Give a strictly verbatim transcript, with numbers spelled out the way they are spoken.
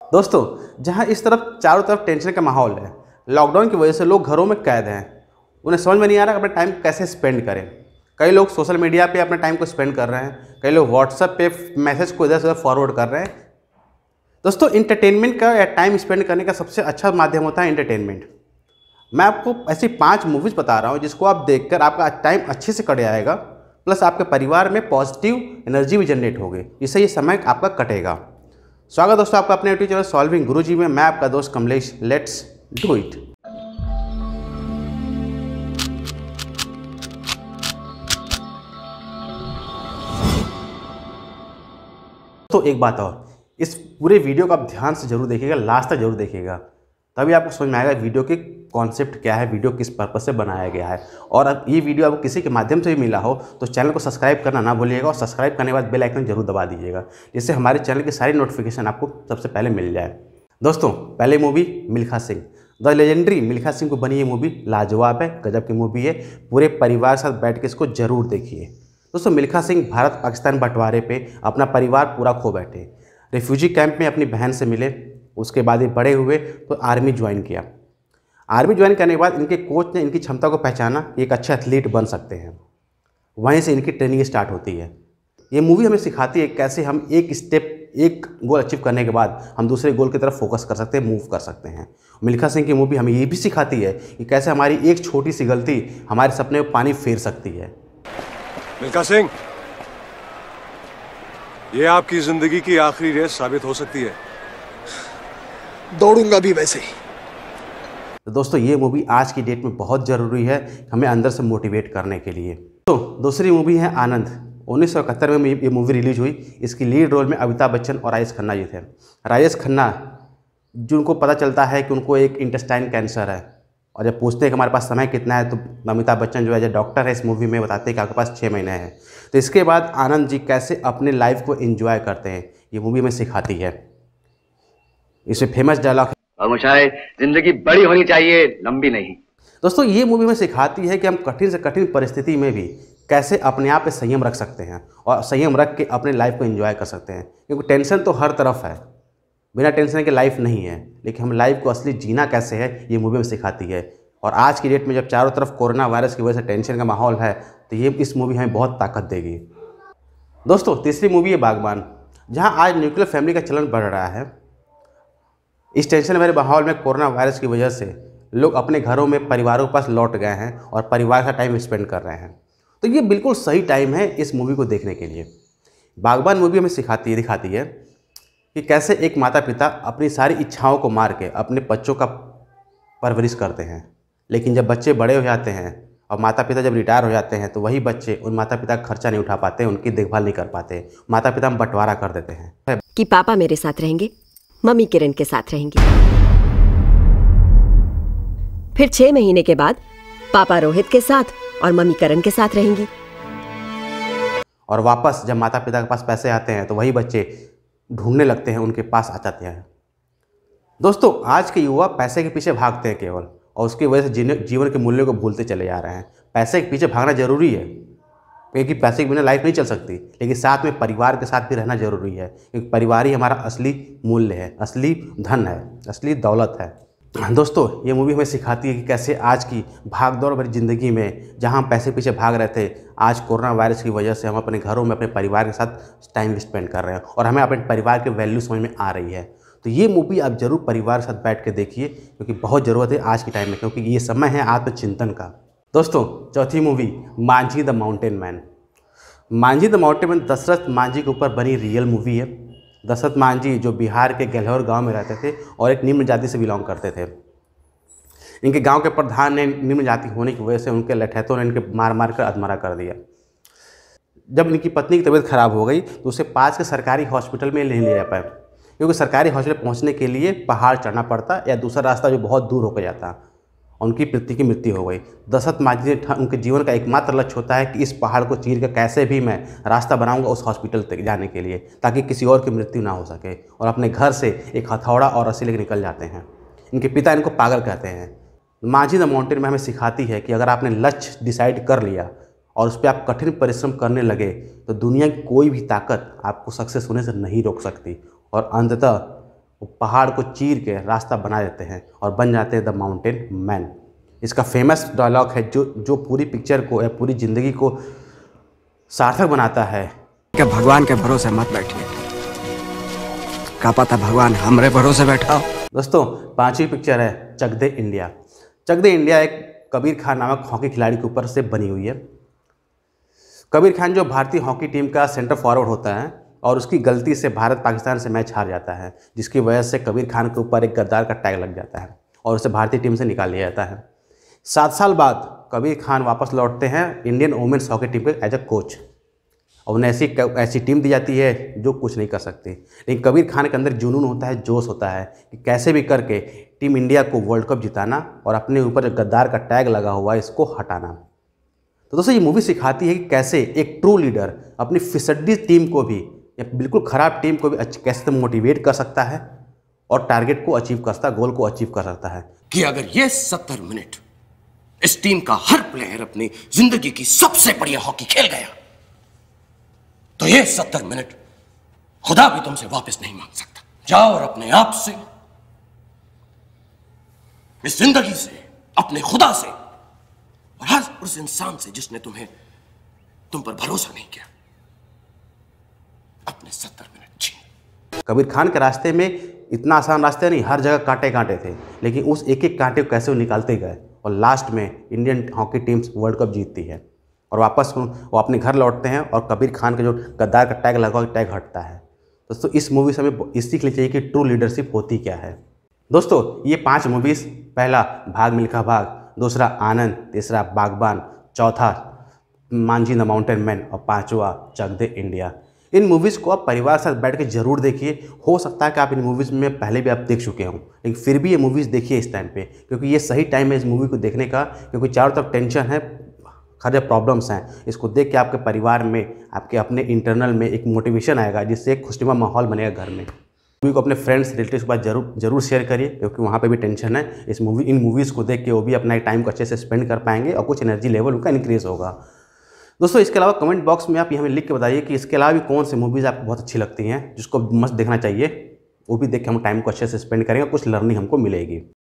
दोस्तों, जहां इस तरफ चारों तरफ टेंशन का माहौल है, लॉकडाउन की वजह से लोग घरों में कैद हैं, उन्हें समझ में नहीं आ रहा अपना टाइम कैसे स्पेंड करें। कई लोग सोशल मीडिया पे अपने टाइम को स्पेंड कर रहे हैं, कई लोग व्हाट्सएप पे मैसेज को इधर से उधर फॉरवर्ड कर रहे हैं। दोस्तों, इंटरटेनमेंट का या टाइम स्पेंड करने का सबसे अच्छा माध्यम होता है इंटरटेनमेंट। मैं आपको ऐसी पाँच मूवीज़ बता रहा हूँ जिसको आप देखकर आपका टाइम अच्छे से कट जाएगा, प्लस आपके परिवार में पॉजिटिव एनर्जी भी जनरेट होगी, जिससे ये समय आपका कटेगा। स्वागत दोस्तों आपका अपने यूट्यूब चैनल सॉल्विंग गुरुजी में। मैं आपका दोस्त कमलेश। Let's do it. तो एक बात और, इस पूरे वीडियो को आप ध्यान से जरूर देखिएगा, लास्ट तक जरूर देखिएगा, तभी आपको समझ में आएगा वीडियो के कॉन्सेप्ट क्या है, वीडियो किस पर्पस से बनाया गया है। और अब ये वीडियो आपको किसी के माध्यम से भी मिला हो तो चैनल को सब्सक्राइब करना ना भूलिएगा, और सब्सक्राइब करने के बाद बेल आइकन जरूर दबा दीजिएगा, जिससे हमारे चैनल की सारी नोटिफिकेशन आपको सबसे पहले मिल जाए। दोस्तों, पहले movie Milkha Singh, the legendary Milkha Singh को बनी ये मूवी लाजवाब है, गजब की मूवी है। पूरे परिवार के साथ बैठ के इसको जरूर देखिए। दोस्तों, मिल्खा सिंह भारत पाकिस्तान बंटवारे पे अपना परिवार पूरा खो बैठे, रिफ्यूजी कैंप में अपनी बहन से मिले, उसके बाद ये बड़े हुए तो आर्मी ज्वाइन किया। आर्मी ज्वाइन करने के बाद इनके कोच ने इनकी क्षमता को पहचाना कि एक अच्छे एथलीट बन सकते हैं। वहीं से इनकी ट्रेनिंग स्टार्ट होती है। ये मूवी हमें सिखाती है कैसे हम एक स्टेप, एक गोल अचीव करने के बाद हम दूसरे गोल की तरफ फोकस कर सकते हैं, मूव कर सकते हैं। मिल्खा सिंह की मूवी हमें ये भी सिखाती है कि कैसे हमारी एक छोटी सी गलती हमारे सपने में पानी फेर सकती है। मिल्खा सिंह, ये आपकी जिंदगी की आखिरी रेस साबित हो सकती है। दौड़ूंगा भी वैसे ही। तो दोस्तों, ये मूवी आज की डेट में बहुत ज़रूरी है हमें अंदर से मोटिवेट करने के लिए। तो दूसरी मूवी है आनंद। उन्नीस सौ इकहत्तर में ये मूवी रिलीज हुई। इसकी लीड रोल में अमिताभ बच्चन और राजेश खन्ना जी थे। राजेश खन्ना, जिनको पता चलता है कि उनको एक इंटेस्टाइन कैंसर है, और जब पूछते हैं कि हमारे पास समय कितना है, तो अमिताभ बच्चन जो है जो डॉक्टर है इस मूवी में बताते हैं कि आपके पास छः महीने हैं। तो इसके बाद आनंद जी कैसे अपने लाइफ को एंजॉय करते हैं, ये मूवी में सिखाती है। इसमें फेमस डायलॉग, मुशाए जिंदगी बड़ी होनी चाहिए, लंबी नहीं। दोस्तों, ये मूवी में सिखाती है कि हम कठिन से कठिन परिस्थिति में भी कैसे अपने आप पे संयम रख सकते हैं, और संयम रख के अपने लाइफ को एंजॉय कर सकते हैं। क्योंकि टेंशन तो हर तरफ है, बिना टेंशन के लाइफ नहीं है, लेकिन हम लाइफ को असली जीना कैसे है ये मूवी में सिखाती है। और आज की डेट में जब चारों तरफ कोरोना वायरस की वजह से टेंशन का माहौल है, तो ये इस मूवी हमें बहुत ताकत देगी। दोस्तों, तीसरी मूवी है बाघबान। जहाँ आज न्यूक्लियर फैमिली का चलन बढ़ रहा है, इस टेंशन भरे माहौल में कोरोना वायरस की वजह से लोग अपने घरों में परिवारों के पास लौट गए हैं और परिवार का टाइम स्पेंड कर रहे हैं। तो ये बिल्कुल सही टाइम है इस मूवी को देखने के लिए। बागबान मूवी हमें सिखाती है दिखाती है कि कैसे एक माता पिता अपनी सारी इच्छाओं को मार के अपने बच्चों का परवरिश करते हैं, लेकिन जब बच्चे बड़े हो जाते हैं और माता पिता जब रिटायर हो जाते हैं, तो वही बच्चे उन माता पिता का खर्चा नहीं उठा पाते, उनकी देखभाल नहीं कर पाते, माता पिता में बंटवारा कर देते हैं कि पापा मेरे साथ रहेंगे, मम्मी किरण के साथ रहेंगी। फिर छह महीने के बाद पापा रोहित के साथ और मम्मी करण के साथ रहेंगी। और वापस जब माता पिता के पास पैसे आते हैं तो वही बच्चे ढूंढने लगते हैं, उनके पास आ जाते हैं। दोस्तों, आज के युवा पैसे के पीछे भागते हैं केवल, और उसकी वजह से जीवन के मूल्यों को भूलते चले जा रहे हैं। पैसे के पीछे भागना जरूरी है, क्योंकि पैसे के बिना लाइफ नहीं चल सकती, लेकिन साथ में परिवार के साथ भी रहना जरूरी है, क्योंकि परिवार ही हमारा असली मूल्य है, असली धन है, असली दौलत है। दोस्तों, ये मूवी हमें सिखाती है कि कैसे आज की भाग दौड़ भरी ज़िंदगी में, जहां हम पैसे पीछे भाग रहे थे, आज कोरोना वायरस की वजह से हम अपने घरों में अपने परिवार के साथ टाइम स्पेंड कर रहे हैं, और हमें अपने परिवार के वैल्यू समझ में आ रही है। तो ये मूवी आप जरूर परिवार के साथ बैठ के देखिए, क्योंकि बहुत ज़रूरत है आज के टाइम में, क्योंकि ये समय है आत्मचिंतन का। दोस्तों, चौथी movie manjhi the mountain man. manjhi the mountain man Dashrath Manjhi के ऊपर बनी रियल मूवी है। दशरथ मांझी जो बिहार के गहलोर गांव में रहते थे और एक निम्न जाति से बिलोंग करते थे। इनके गांव के प्रधान ने निम्न जाति होने की वजह से उनके लठैतों ने इनके मार मार कर अधमरा कर दिया। जब इनकी पत्नी की तबीयत खराब हो गई तो उसे पास के सरकारी हॉस्पिटल में नहीं ले जा पाए, क्योंकि सरकारी हॉस्पिटल पहुंचने के लिए पहाड़ चढ़ना पड़ता या दूसरा रास्ता जो बहुत दूर होकर जाता। उनकी पति की मृत्यु हो गई। दशरथ मांझी ने उनके जीवन का एकमात्र लक्ष्य होता है कि इस पहाड़ को चीर कर कैसे भी मैं रास्ता बनाऊंगा उस हॉस्पिटल तक जाने के लिए, ताकि किसी और की मृत्यु ना हो सके, और अपने घर से एक हथौड़ा और रस्सी लेकर निकल जाते हैं। इनके पिता इनको पागल कहते हैं। manjhi द माउंटेन में हमें सिखाती है कि अगर आपने लक्ष्य डिसाइड कर लिया और उस पर आप कठिन परिश्रम करने लगे, तो दुनिया की कोई भी ताकत आपको सक्सेस होने से नहीं रोक सकती, और अंततः वो पहाड़ को चीर के रास्ता बना देते हैं और बन जाते हैं द माउंटेन मैन। इसका फेमस डायलॉग है जो जो पूरी पिक्चर को या पूरी ज़िंदगी को सार्थक बनाता है कि भगवान के भरोसे मत बैठिए, का पता भगवान हमरे भरोसे बैठा हो। दोस्तों, पांचवी पिक्चर है चक दे इंडिया। चक दे इंडिया एक कबीर खान नामक हॉकी खिलाड़ी के ऊपर से बनी हुई है। कबीर खान जो भारतीय हॉकी टीम का सेंटर फॉरवर्ड होता है और उसकी गलती से भारत पाकिस्तान से मैच हार जाता है, जिसकी वजह से कबीर खान के ऊपर एक गद्दार का टैग लग जाता है और उसे भारतीय टीम से निकाल लिया जाता है। सात साल बाद कबीर खान वापस लौटते हैं इंडियन वुमेन्स हॉकी टीम के एज अ कोच और उन्हें ऐसी ऐसी टीम दी जाती है जो कुछ नहीं कर सकती। लेकिन कबीर खान के अंदर जुनून होता है, जोश होता है कि कैसे भी करके टीम इंडिया को वर्ल्ड कप जिताना और अपने ऊपर जो गद्दार का टैग लगा हुआ है इसको हटाना। तो दोस्तों, ये मूवी सिखाती है कि कैसे एक ट्रू लीडर अपनी फिसड्डी टीम को भी या बिल्कुल ख़राब टीम को भी कैसे मोटिवेट कर सकता है और टारगेट को अचीव कर सकता है, गोल को अचीव कर सकता है। कि अगर ये सत्तर मिनट इस टीम का हर प्लेयर अपनी जिंदगी की सबसे बढ़िया हॉकी खेल गया तो ये सत्तर मिनट खुदा भी तुमसे वापस नहीं मांग सकता। जाओ और अपने आप से, इस जिंदगी से, अपने खुदा से और हर उस इंसान से जिसने तुम्हें तुम पर भरोसा नहीं किया, अपने सत्तर मिनट छीन। कबीर खान के रास्ते में इतना आसान रास्ते नहीं, हर जगह कांटे कांटे थे, लेकिन उस एक एक कांटे को कैसे वो निकालते गए और लास्ट में Indian hockey teams world cup जीतती है और वापस वो अपने घर लौटते हैं और कबीर खान के जो गद्दार का टैग लगा हुआ टैग हटता है। दोस्तों, इस मूवी से हमें इस सीख लेनी चाहिए कि ट्रू लीडरशिप होती क्या है। दोस्तों, ये पांच मूवीज़, पहला भाग मिल्खा भाग, दूसरा आनंद, तीसरा बागबान, चौथा manjhi द माउंटेन मैन और पांचवा चक दे इंडिया। इन मूवीज़ को आप परिवार के साथ बैठ के जरूर देखिए। हो सकता है कि आप इन मूवीज़ में पहले भी आप देख चुके हों, लेकिन फिर भी ये मूवीज़ देखिए इस टाइम पे, क्योंकि ये सही टाइम है इस मूवी को देखने का, क्योंकि चारों तरफ टेंशन है, हर प्रॉब्लम्स हैं। इसको देख के आपके परिवार में, आपके अपने इंटरनल में एक मोटिवेशन आएगा, जिससे एक खुशनुमा माहौल बनेगा घर में। मूवी को अपने फ्रेंड्स रिलेटिव्स के पास जरूर जरूर शेयर करिए, क्योंकि वहाँ पे भी टेंशन है। इस मूवी इन मूवीज़ को देख के वो भी अपना टाइम को अच्छे से स्पेंड कर पाएंगे और कुछ एनर्जी लेवल उनका इंक्रीज़ होगा। दोस्तों, इसके अलावा कमेंट बॉक्स में आप ये हमें लिख के बताइए कि इसके अलावा भी कौन सी मूवीज़ आपको बहुत अच्छी लगती हैं, जिसको मस्त देखना चाहिए। वो भी देख के हम टाइम को अच्छे से स्पेंड करेंगे, कुछ लर्निंग हमको मिलेगी।